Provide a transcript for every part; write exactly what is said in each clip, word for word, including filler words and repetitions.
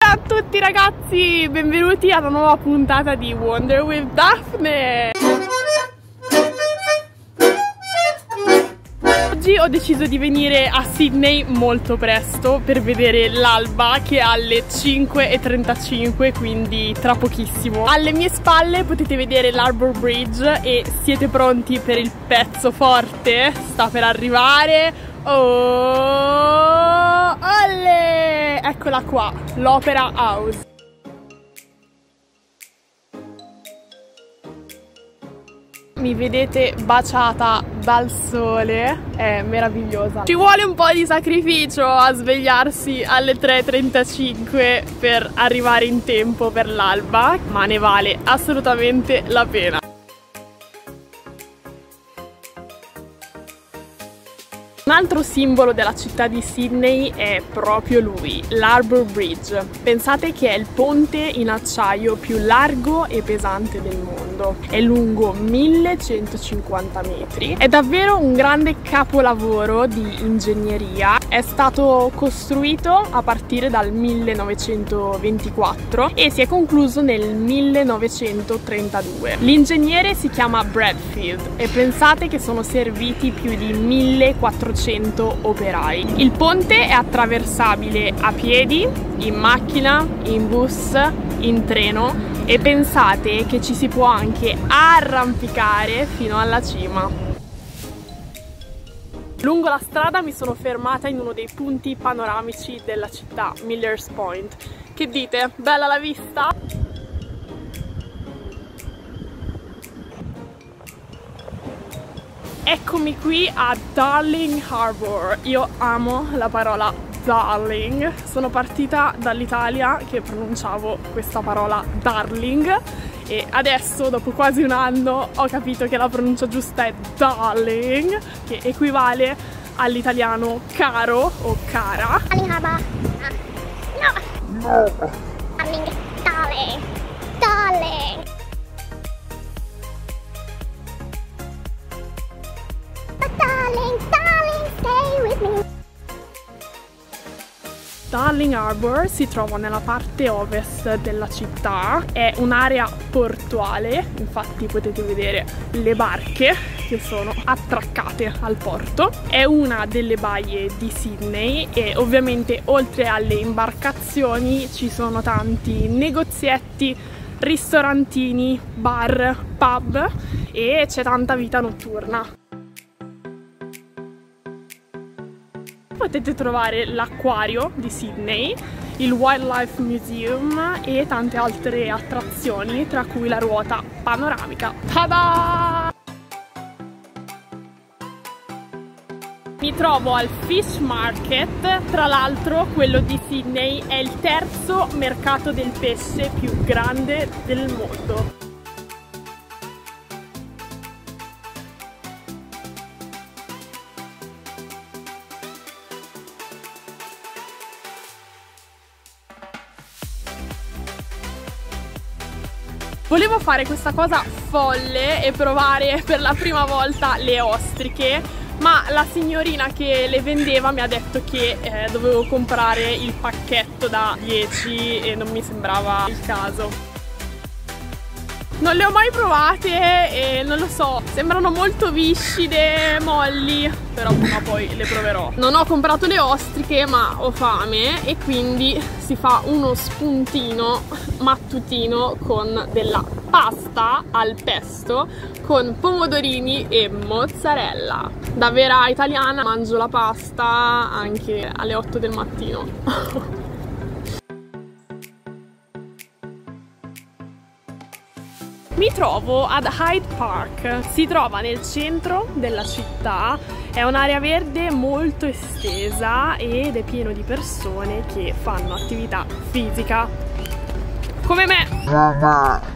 Ciao a tutti ragazzi, benvenuti alla nuova puntata di Wonder with Daphne. Oggi ho deciso di venire a Sydney molto presto per vedere l'alba, che è alle cinque e trentacinque, quindi tra pochissimo. Alle mie spalle potete vedere l'Harbour Bridge e siete pronti per il pezzo forte? Sta per arrivare. Oh, olle! Eccola qua, l'Opera House. Mi vedete baciata dal sole, è meravigliosa. Ci vuole un po' di sacrificio a svegliarsi alle tre e trentacinque per arrivare in tempo per l'alba, ma ne vale assolutamente la pena. Un altro simbolo della città di Sydney è proprio lui, l'Harbour Bridge. Pensate che è il ponte in acciaio più largo e pesante del mondo. È lungo millecentocinquanta metri. È davvero un grande capolavoro di ingegneria. È stato costruito a partire dal millenovecentoventiquattro e si è concluso nel millenovecentotrentadue. L'ingegnere si chiama Bradfield e pensate che sono serviti più di millequattrocento operai. Il ponte è attraversabile a piedi, in macchina, in bus, in treno e pensate che ci si può anche arrampicare fino alla cima. Lungo la strada mi sono fermata in uno dei punti panoramici della città, Millers Point. Che dite? Bella la vista? Eccomi qui a Darling Harbour. Io amo la parola darling. Sono partita dall'Italia che pronunciavo questa parola darling e adesso, dopo quasi un anno, ho capito che la pronuncia giusta è darling, che equivale all'italiano caro o cara. Darling Harbour. No. No. Darling. Darling. Darling. Darling, darling, stay with me. Darling Harbour si trova nella parte ovest della città, è un'area portuale, infatti potete vedere le barche che sono attraccate al porto. È una delle baie di Sydney e ovviamente oltre alle imbarcazioni ci sono tanti negozietti, ristorantini, bar, pub e c'è tanta vita notturna. Potete trovare l'acquario di Sydney, il Wildlife Museum e tante altre attrazioni, tra cui la ruota panoramica. Tada! Mi trovo al Fish Market, tra l'altro quello di Sydney è il terzo mercato del pesce più grande del mondo. Volevo fare questa cosa folle e provare per la prima volta le ostriche, ma la signorina che le vendeva mi ha detto che eh, dovevo comprare il pacchetto da dieci e non mi sembrava il caso. Non le ho mai provate e non lo so, sembrano molto viscide, molli, però prima poi le proverò. Non ho comprato le ostriche ma ho fame e quindi si fa uno spuntino mattutino con della pasta al pesto con pomodorini e mozzarella. Da vera italiana mangio la pasta anche alle otto del mattino. Mi trovo ad Hyde Park, si trova nel centro della città, è un'area verde molto estesa ed è pieno di persone che fanno attività fisica, come me.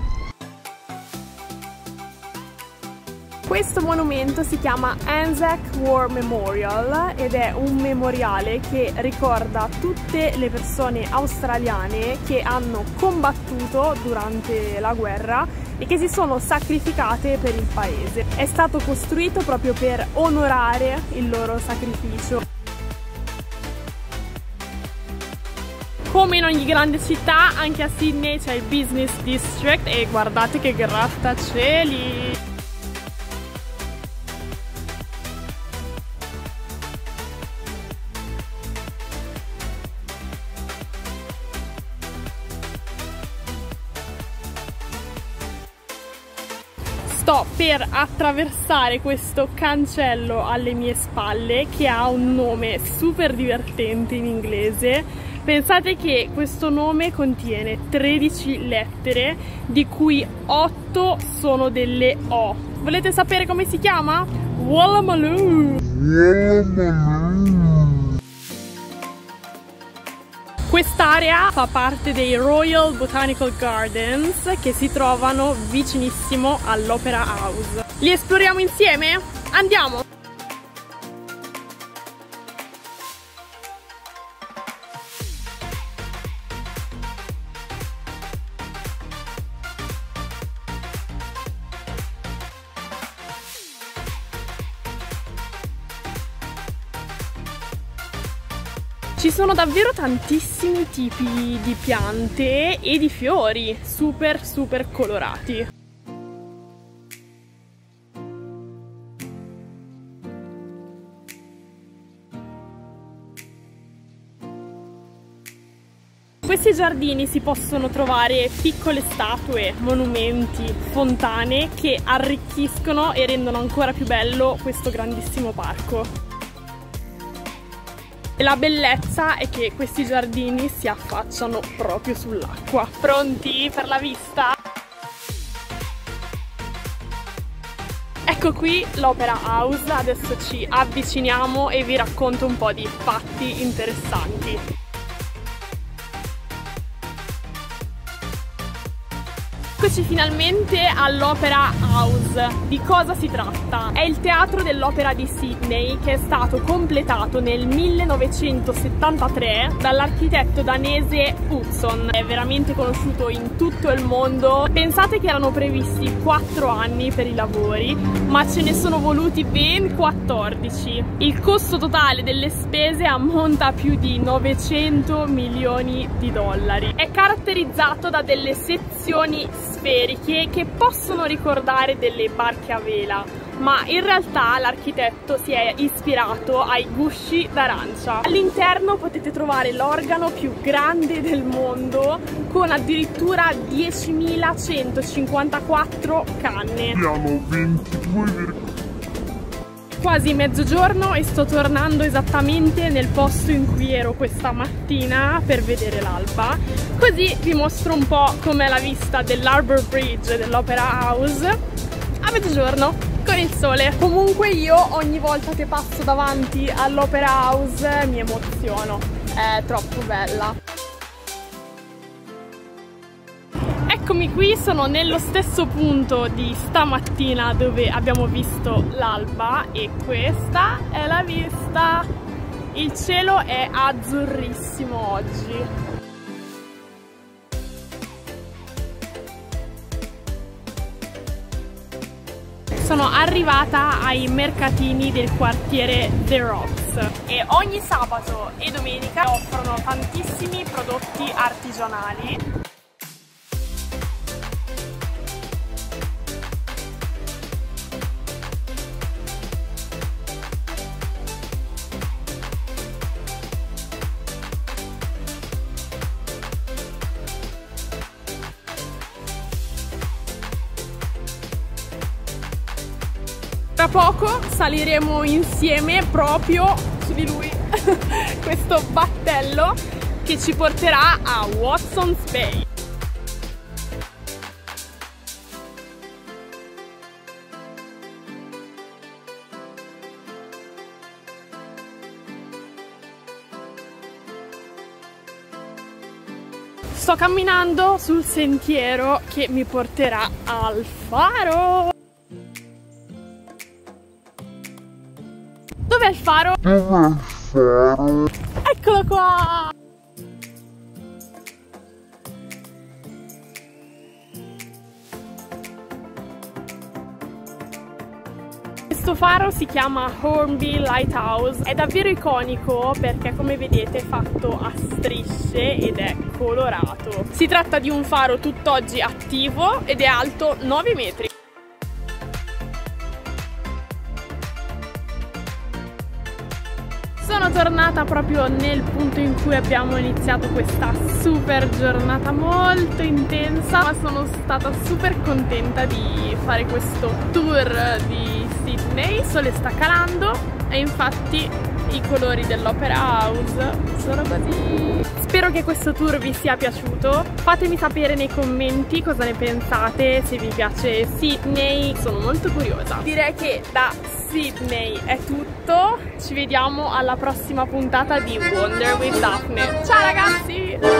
Questo monumento si chiama Anzac War Memorial ed è un memoriale che ricorda tutte le persone australiane che hanno combattuto durante la guerra e che si sono sacrificate per il paese. È stato costruito proprio per onorare il loro sacrificio. Come in ogni grande città, anche a Sydney c'è il Business District e guardate che grattacieli! Sto per attraversare questo cancello alle mie spalle che ha un nome super divertente in inglese. Pensate che questo nome contiene tredici lettere, di cui otto sono delle O. Volete sapere come si chiama? Woolloomooloo! Quest'area fa parte dei Royal Botanical Gardens che si trovano vicinissimo all'Opera House. Li esploriamo insieme? Andiamo! Ci sono davvero tantissimi tipi di piante e di fiori, super super colorati. In questi giardini si possono trovare piccole statue, monumenti, fontane che arricchiscono e rendono ancora più bello questo grandissimo parco. E la bellezza è che questi giardini si affacciano proprio sull'acqua. Pronti per la vista? Ecco qui l'Opera House, adesso ci avviciniamo e vi racconto un po' di fatti interessanti. Eccoci finalmente all'Opera House. Di cosa si tratta? È il teatro dell'opera di Sydney che è stato completato nel millenovecentosettantatré dall'architetto danese Utzon. È veramente conosciuto in tutto il mondo. Pensate che erano previsti quattro anni per i lavori, ma ce ne sono voluti ben quattordici. Il costo totale delle spese ammonta a più di novecento milioni di dollari. È caratterizzato da delle sezioni sferiche che possono ricordare delle barche a vela, ma in realtà l'architetto si è ispirato ai gusci d'arancia. All'interno potete trovare l'organo più grande del mondo con addirittura diecimilacentocinquantaquattro canne. Abbiamo ventidue. Quasi mezzogiorno e sto tornando esattamente nel posto in cui ero questa mattina per vedere l'alba, così vi mostro un po' com'è la vista dell'Harbour Bridge dell'Opera House a mezzogiorno con il sole. Comunque io ogni volta che passo davanti all'Opera House mi emoziono, è troppo bella. Eccomi qui, sono nello stesso punto di stamattina dove abbiamo visto l'alba e questa è la vista. Il cielo è azzurrissimo oggi. Sono arrivata ai mercatini del quartiere The Rocks e ogni sabato e domenica offrono tantissimi prodotti artigianali. Tra poco saliremo insieme proprio su di lui, questo battello che ci porterà a Watson's Bay. Sto camminando sul sentiero che mi porterà al faro. Dov'è il faro? Dov'è il faro? Eccolo qua! Questo faro si chiama Hornby Lighthouse, è davvero iconico perché come vedete è fatto a strisce ed è colorato. Si tratta di un faro tutt'oggi attivo ed è alto nove metri. Sono tornata proprio nel punto in cui abbiamo iniziato questa super giornata molto intensa, ma sono stata super contenta di fare questo tour di Sydney. Il sole sta calando e infatti i colori dell'Opera House sono così. Spero che questo tour vi sia piaciuto, fatemi sapere nei commenti cosa ne pensate, se vi piace Sydney, sono molto curiosa. Direi che da Sydney è tutto, ci vediamo alla prossima puntata di Wonder with Daphne. Ciao ragazzi!